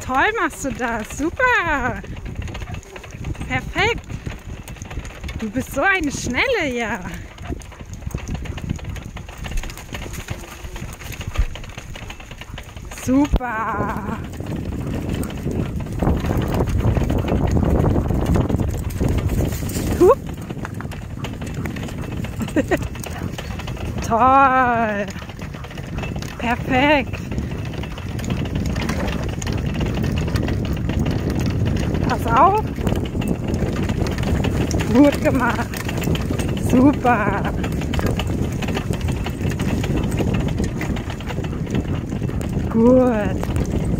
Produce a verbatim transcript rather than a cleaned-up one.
Toll machst du das. Super. Perfekt. Du bist so eine Schnelle, ja. Super. Hup. Toll. Perfekt. Pass auf. Gut gemacht. Super. Gut.